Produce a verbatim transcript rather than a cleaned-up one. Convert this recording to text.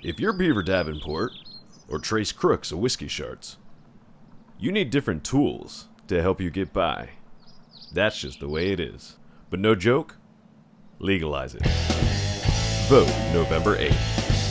If you're Beaver Davenport, or Trace Crooks of Whiskey Sharts, you need different tools to help you get by. That's just the way it is. But no joke, legalize it. Vote November eighth.